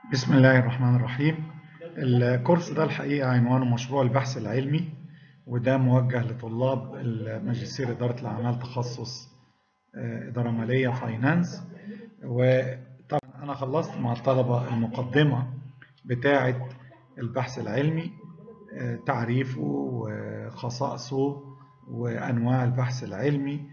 بسم الله الرحمن الرحيم. الكورس ده الحقيقة عنوانه مشروع البحث العلمي، وده موجه لطلاب الماجستير إدارة الأعمال تخصص إدارة مالية فاينانس. وطبعا أنا خلصت مع الطلبة المقدمة بتاعة البحث العلمي، تعريفه وخصائصه وأنواع البحث العلمي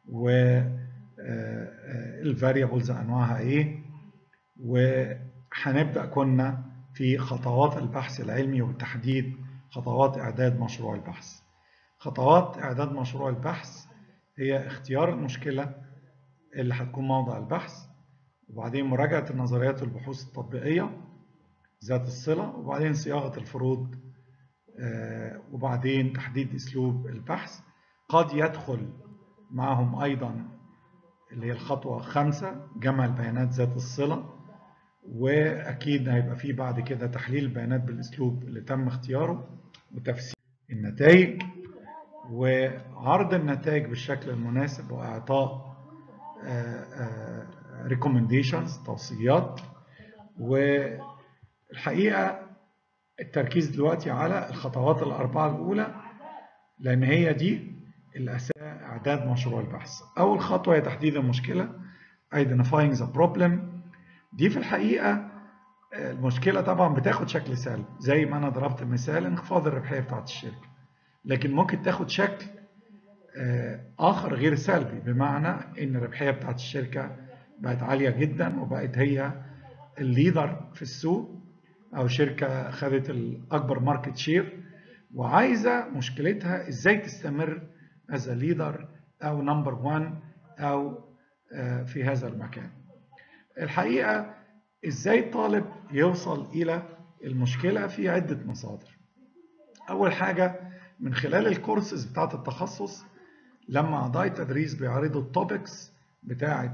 والفاريبلز أنواعها إيه. وهنبدأ كنا في خطوات البحث العلمي وبالتحديد خطوات إعداد مشروع البحث. خطوات إعداد مشروع البحث هي اختيار المشكلة اللي هتكون موضع البحث، وبعدين مراجعة النظريات والبحوث التطبيقية ذات الصلة، وبعدين صياغة الفروض، وبعدين تحديد أسلوب البحث. قد يدخل معهم أيضا اللي هي الخطوة 5 جمع البيانات ذات الصلة، واكيد هيبقى فيه بعد كده تحليل البيانات بالاسلوب اللي تم اختياره وتفسير النتائج وعرض النتائج بالشكل المناسب واعطاء recommendations توصيات. والحقيقه التركيز دلوقتي على الخطوات الاربعه الاولى، لان هي دي الاساس اعداد مشروع البحث. اول خطوه هي تحديد المشكله identifying the problem. دي في الحقيقه المشكلة طبعا بتاخد شكل سلبي، زي ما أنا ضربت مثال انخفاض الربحية بتاعت الشركة، لكن ممكن تاخد شكل آخر غير سلبي، بمعنى إن الربحية بتاعت الشركة بقت عالية جدا وبقت هي الليدر في السوق، أو شركة خدت الأكبر ماركت شير وعايزة مشكلتها إزاي تستمر as a leader أو نمبر 1 أو في هذا المكان. الحقيقة ازاي الطالب يوصل الى المشكلة؟ في عدة مصادر. اول حاجة من خلال الكورسز بتاعت التخصص، لما اعضاء التدريس بيعرضوا التوبكس بتاعت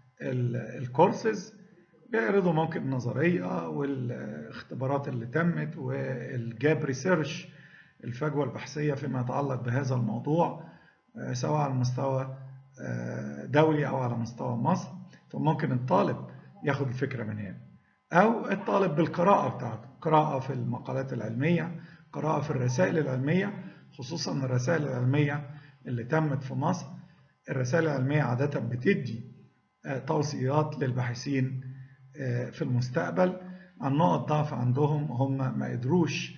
الكورسز بيعرضوا ممكن النظرية والاختبارات اللي تمت والجاب ريسيرش، الفجوة البحثية فيما يتعلق بهذا الموضوع، سواء على مستوى دولي أو على مستوى مصر. فممكن الطالب ياخد الفكرة من هنا، أو الطالب بالقراءة بتاعته، قراءة في المقالات العلمية، قراءة في الرسائل العلمية، خصوصا الرسائل العلمية اللي تمت في مصر. الرسائل العلمية عادة بتدي توصيات للباحثين في المستقبل عن نقط ضعف عندهم هم ما قدروش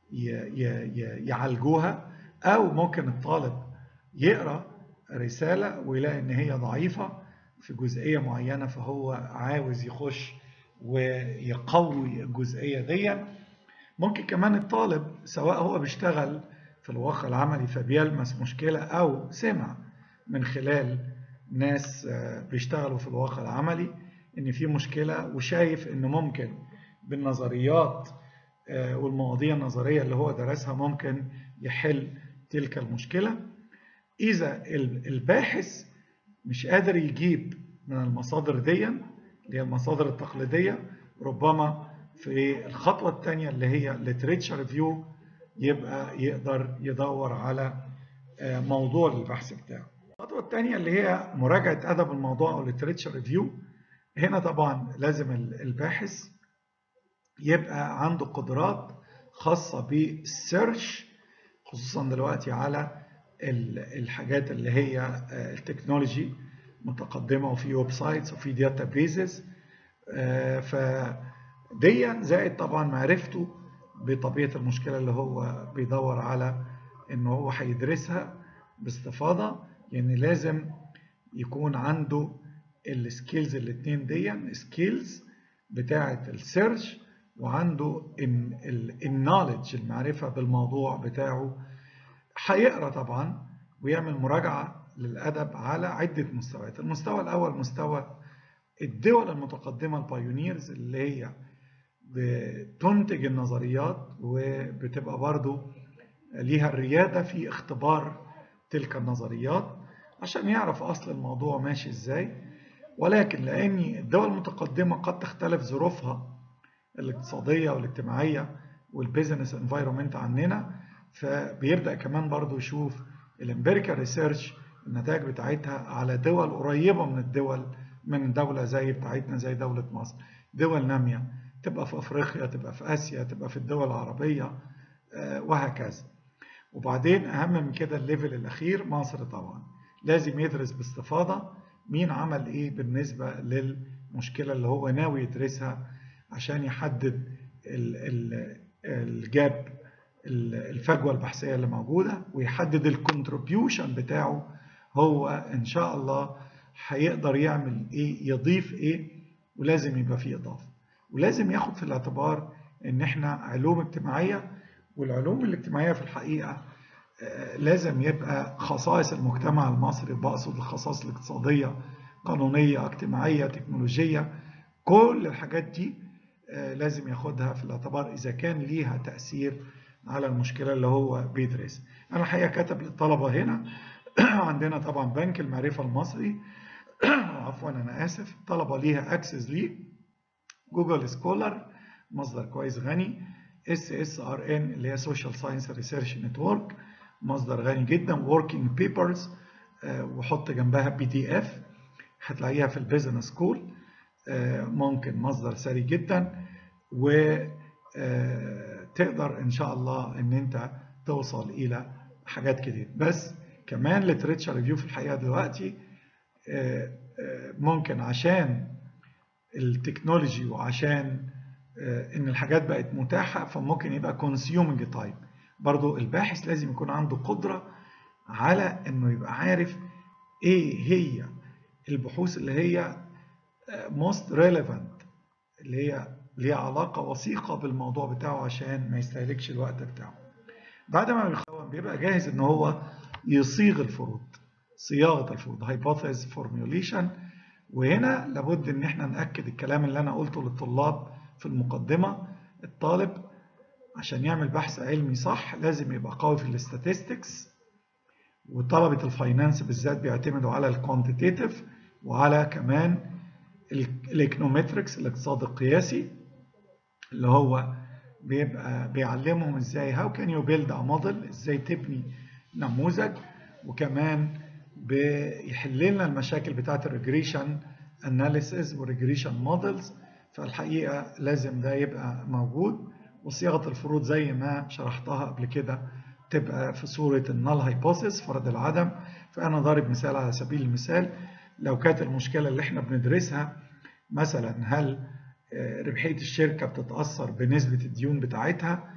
يعالجوها، أو ممكن الطالب يقرأ رسالة ويلاقي إن هي ضعيفة في جزئية معينة، فهو عاوز يخش ويقوي الجزئية دي. ممكن كمان الطالب سواء هو بيشتغل في الواقع العملي فبيلمس مشكلة، أو سمع من خلال ناس بيشتغلوا في الواقع العملي إن في مشكلة، وشايف إن ممكن بالنظريات والمواضيع النظرية اللي هو درسها ممكن يحل تلك المشكلة. إذا الباحث مش قادر يجيب من المصادر دي اللي هي المصادر التقليدية، ربما في الخطوة الثانية اللي هي literature review يبقى يقدر يدور على موضوع للبحث بتاعه. الخطوة الثانية اللي هي مراجعة أدب الموضوع أو literature review. هنا طبعا لازم الباحث يبقى عنده قدرات خاصة بالسيرش، خصوصا دلوقتي على الحاجات اللي هي التكنولوجي متقدمة، وفي ويب سايتس وفي داتا بيزز. فدي زائد طبعا معرفته بطبيعة المشكلة اللي هو بيدور على انه هو هيدرسها باستفاضة. يعني لازم يكون عنده السكيلز الاتنين دي، سكيلز بتاعة السيرش، وعنده النوليدج المعرفة بالموضوع بتاعه. هيقرأ طبعا ويعمل مراجعة للأدب على عدة مستويات. المستوى الأول مستوى الدول المتقدمة البايونيرز اللي هي بتنتج النظريات وبتبقى برضو ليها الريادة في اختبار تلك النظريات عشان يعرف أصل الموضوع ماشي إزاي. ولكن لأن الدول المتقدمة قد تختلف ظروفها الاقتصادية والاجتماعية والبيزنس انفايرومنت عننا، فبيبدأ كمان برضو يشوف الامبيريكال ريسيرش النتائج بتاعتها على دول قريبة من الدول، من دولة زي بتاعتنا زي دولة مصر، دول نامية تبقى في أفريقيا، تبقى في آسيا، تبقى في الدول العربية، وهكذا. وبعدين أهم من كده الليفل الأخير مصر طبعا لازم يدرس باستفاضة مين عمل إيه بالنسبة للمشكلة اللي هو ناوي يدرسها، عشان يحدد الجاب، الفجوة البحثية اللي موجودة، ويحدد الكونتريبيوشن بتاعه. هو إن شاء الله هيقدر يعمل إيه، يضيف إيه، ولازم يبقى فيه إضافة. ولازم ياخد في الاعتبار إن إحنا علوم اجتماعية، والعلوم الاجتماعية في الحقيقة لازم يبقى خصائص المجتمع المصري، بقصد الخصائص الاقتصادية، قانونية، اجتماعية، تكنولوجية، كل الحاجات دي لازم ياخدها في الاعتبار إذا كان ليها تأثير على المشكلة اللي هو بيدرسها. أنا الحقيقة كاتب للطلبة هنا عندنا طبعا بنك المعرفة المصري عفوا أنا آسف، الطلبة ليها أكسس ليه، جوجل سكولر مصدر كويس غني، SSRN اللي هي Social Science Research Network مصدر غني جدا، Working Papers وحط جنبها PDF هتلاقيها في البيزنس سكول، ممكن مصدر ثري جدا، وتقدر ان شاء الله ان انت توصل الى حاجات كتير. بس كمان literature ريفيو في الحقيقه دلوقتي ممكن عشان التكنولوجي وعشان ان الحاجات بقت متاحه، فممكن يبقى consuming تايم. برضو الباحث لازم يكون عنده قدره على انه يبقى عارف ايه هي البحوث اللي هي most relevant، اللي هي ليها علاقة وثيقة بالموضوع بتاعه، عشان ما يستهلكش الوقت بتاعه. بعد ما بيخون بيبقى جاهز ان هو يصيغ الفروض، صياغة الفروض hypothesis formulation. وهنا لابد ان احنا نأكد الكلام اللي انا قلته للطلاب في المقدمة. الطالب عشان يعمل بحث علمي صح لازم يبقى قوي في الاستاتستكس، وطلبة الفاينانس بالذات بيعتمدوا على الكوانتيتيف وعلى كمان الايكونومتركس الاقتصاد القياسي، اللي هو بيبقى بيعلمهم ازاي how can you build a model، ازاي تبني نموذج، وكمان بيحل لنا المشاكل بتاعت الريجريشن اناليسيز والريجريشن مودلز. فالحقيقه لازم ده يبقى موجود. وصياغه الفروض زي ما شرحتها قبل كده تبقى في صوره النال هايبوثيس، فرض العدم. فانا ضارب مثال على سبيل المثال، لو كانت المشكله اللي احنا بندرسها مثلا هل ربحيه الشركه بتتاثر بنسبه الديون بتاعتها،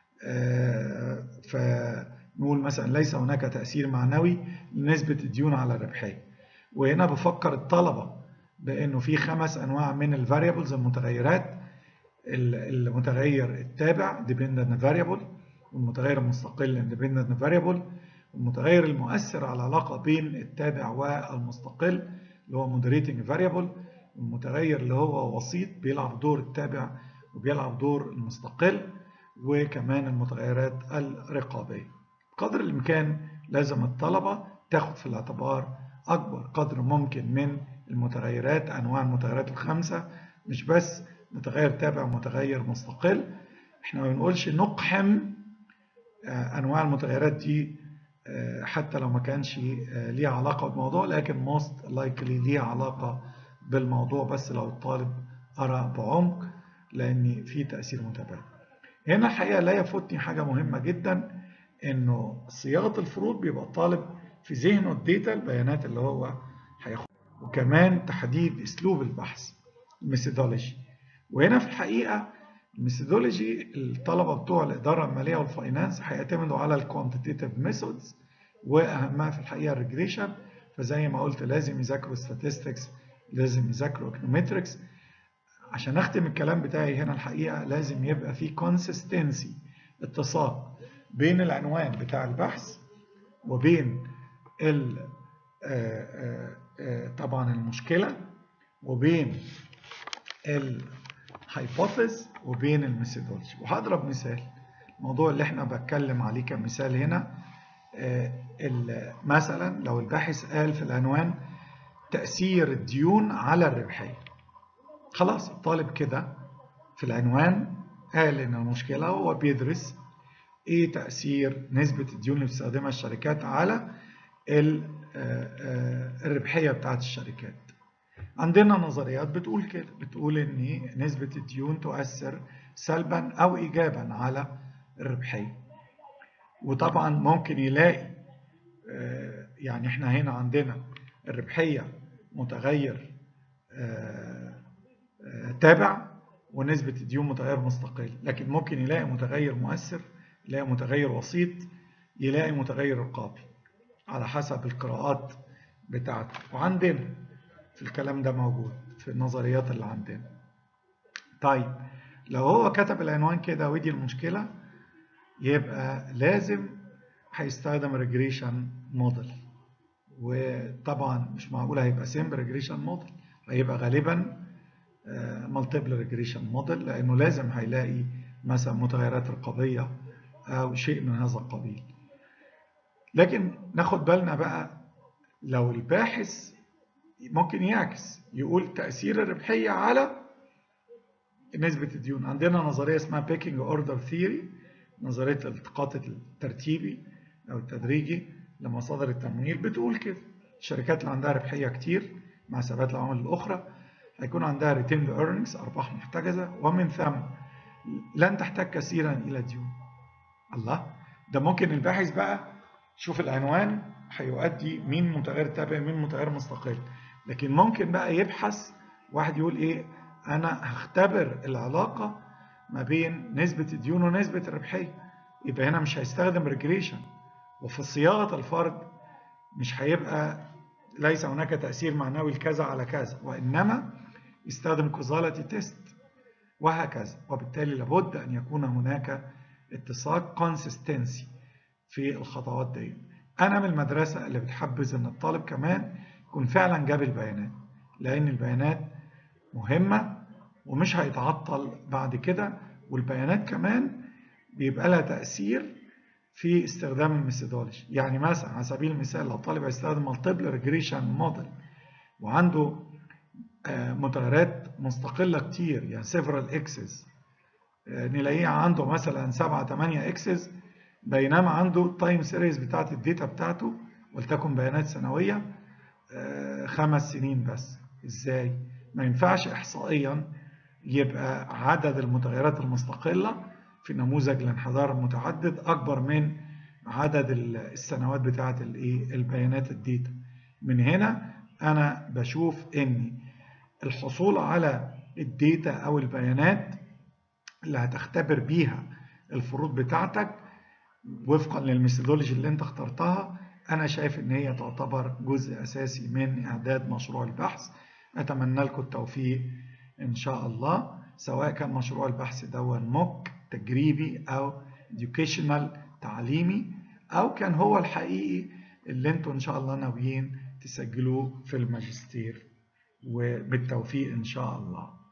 فنقول مثلا ليس هناك تأثير معنوي لنسبة الديون على الربحية. وهنا بفكر الطلبة بأنه في 5 أنواع من الفاريبلز المتغيرات، المتغير التابع dependent variable، والمتغير المستقل independent variable، والمتغير المؤثر على العلاقة بين التابع والمستقل اللي هو moderating variable، والمتغير اللي هو وسيط بيلعب دور التابع وبيلعب دور المستقل، وكمان المتغيرات الرقابية. قدر الإمكان لازم الطلبة تاخد في الاعتبار أكبر قدر ممكن من المتغيرات، أنواع المتغيرات ال5، مش بس متغير تابع ومتغير مستقل. احنا ما بنقولش نقحم أنواع المتغيرات دي حتى لو ما كانش ليها علاقة بالموضوع، لكن most likely ليها علاقة بالموضوع بس لو الطالب قرأ بعمق، لأن في تأثير متبادل. هنا الحقيقة لا يفوتني حاجة مهمة جدا، انه صياغة الفروض بيبقى الطالب في ذهنه الداتا، البيانات اللي هو هياخدها، وكمان تحديد اسلوب البحث الميثودولوجي. وهنا في الحقيقة الميثودولوجي الطلبة بتوع الإدارة المالية والفاينانس هيعتمدوا على الكوانتيتيف ميثودز، واهمها في الحقيقة الريجريشن. فزي ما قلت لازم يذاكروا statistics، لازم يذاكروا econometrics. عشان اختم الكلام بتاعي هنا الحقيقة لازم يبقى في consistency، اتساق بين العنوان بتاع البحث وبين طبعا المشكلة، وبين الهايبوثيس، وبين الميثودولوجي. وهضرب مثال الموضوع اللي احنا بتكلم عليه كمثال هنا. مثلا لو الباحث قال في العنوان تأثير الديون على الربحية، خلاص الطالب كده في العنوان قال ان المشكلة هو بيدرس ايه تأثير نسبة الديون اللي بتستخدمها الشركات على الربحية بتاعت الشركات. عندنا نظريات بتقول كده، بتقول ان نسبة الديون تؤثر سلبا او ايجابا على الربحية. وطبعا ممكن يلاقي يعني احنا هنا عندنا الربحية متغير تابع، ونسبة الديون متغير مستقل، لكن ممكن يلاقي متغير مؤثر، يلاقي متغير وسيط، يلاقي متغير رقابي على حسب القراءات بتاعته. وعندنا في الكلام ده موجود في النظريات اللي عندنا. طيب لو هو كتب العنوان كده ودي المشكلة، يبقى لازم هيستخدم ريجريشن موديل. وطبعا مش معقول هيبقى سيمبل ريجريشن موديل، هيبقى غالبا مالتيبل ريجريشن موديل، لانه لازم هيلاقي مثلا متغيرات رقابيه او شيء من هذا القبيل. لكن ناخد بالنا بقى لو الباحث ممكن يعكس، يقول تاثير الربحيه على نسبه الديون. عندنا نظريه اسمها بيكينج اوردر ثيوري، نظريه الالتقاط الترتيبي او التدريجي لمصادر التمويل، بتقول كده الشركات اللي عندها ربحيه كتير مع ثبات العوامل الاخرى هيكون عندها ريتيند ايرنينجز، ارباح محتجزه، ومن ثم لن تحتاج كثيرا الى ديون. الله، ده ممكن الباحث بقى شوف العنوان هيؤدي مين متغير تابع مين متغير مستقل، لكن ممكن بقى يبحث واحد يقول ايه، انا هختبر العلاقه ما بين نسبه الديون ونسبه الربحيه، يبقى هنا مش هيستخدم ريجريشن. وفي صياغه الفرض مش هيبقى ليس هناك تأثير معنوي لكذا على كذا، وإنما يستخدم كوزاليتي تيست وهكذا. وبالتالي لابد أن يكون هناك اتساق كونسيستنسي في الخطوات دي. أنا من المدرسة اللي بتحبذ أن الطالب كمان يكون فعلا جاب البيانات، لأن البيانات مهمة ومش هيتعطل بعد كده، والبيانات كمان بيبقى لها تأثير في استخدام الميثودولوجي. يعني مثلا على سبيل المثال لو طالب هيستخدم مالتيبل ريجريشن موديل وعنده متغيرات مستقلة كتير، يعني several اكسس، نلاقيه عنده مثلا 7 8 اكسس، بينما عنده تايم سيريز بتاعت الداتا بتاعته ولتكن بيانات سنوية 5 سنين بس. ازاي؟ ما ينفعش احصائيا يبقى عدد المتغيرات المستقلة في نموذج الانحدار المتعدد أكبر من عدد السنوات بتاعة البيانات الداتا. من هنا أنا بشوف إن الحصول على الداتا أو البيانات اللي هتختبر بيها الفروض بتاعتك وفقا للميثودولوجي اللي أنت اخترتها، أنا شايف إن هي تعتبر جزء أساسي من إعداد مشروع البحث. أتمنى لكم التوفيق إن شاء الله، سواء كان مشروع البحث ده موك تجريبي أو educational تعليمي، أو كان هو الحقيقي اللي انتوا إن شاء الله ناويين تسجلوه في الماجستير. وبالتوفيق إن شاء الله.